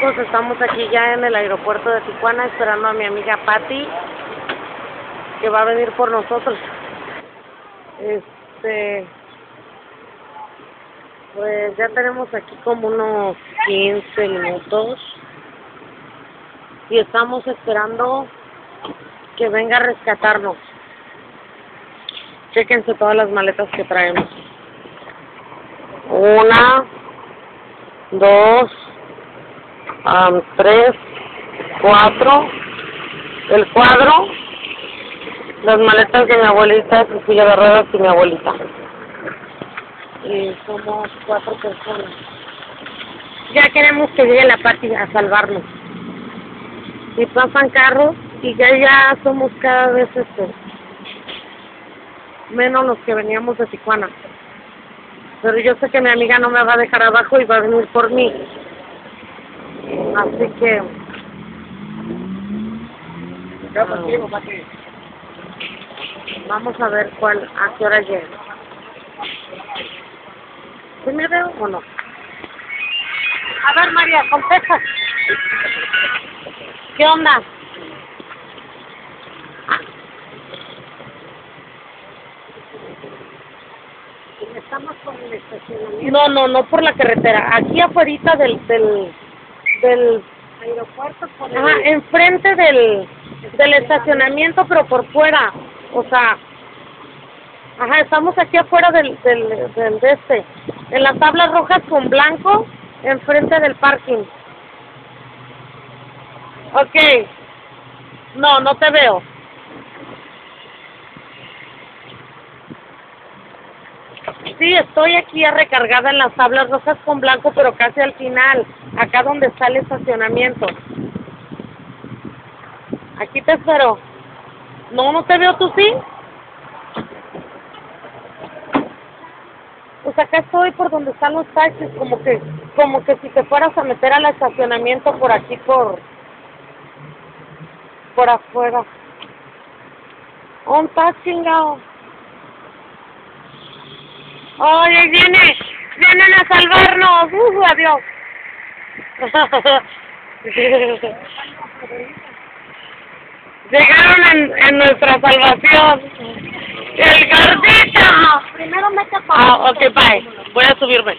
chicos, estamos aquí ya en el aeropuerto de Tijuana esperando a mi amiga Patti, que va a venir por nosotros. Pues ya tenemos aquí como unos 15 minutos y estamos esperando que venga a rescatarnos. Chéquense todas las maletas que traemos. 1, 2, 3, 4, el cuadro, las maletas de mi abuelita, su silla de ruedas y mi abuelita. Y somos 4 personas. Ya queremos que llegue la Patti a salvarnos. Y pasan carros y ya somos cada vez menos los que veníamos de Tijuana. Pero yo sé que mi amiga no me va a dejar abajo y va a venir por mí. Así que... vamos a ver a qué hora llega. ¿Sí me veo o no? A ver, María, contesta. ¿Qué onda? Estamos por el estacionamiento. No por la carretera. Aquí afuera del aeropuerto. Enfrente del estacionamiento, pero por fuera. O sea, estamos aquí afuera en las tablas rojas con blanco, enfrente del parking. Ok. No te veo. Sí, estoy aquí recargada en las tablas rojas con blanco, pero casi al final, acá donde está el estacionamiento. Aquí te espero. No te veo, ¿tú sí? Pues acá estoy por donde están los taxis, como que si te fueras a meter al estacionamiento por aquí, por afuera. ¿Dónde está, chingado? Oye, vienen a salvarnos. Adiós. Llegaron en nuestra salvación. ¡El gordito! Primero mete a ok, bye. Voy a subirme.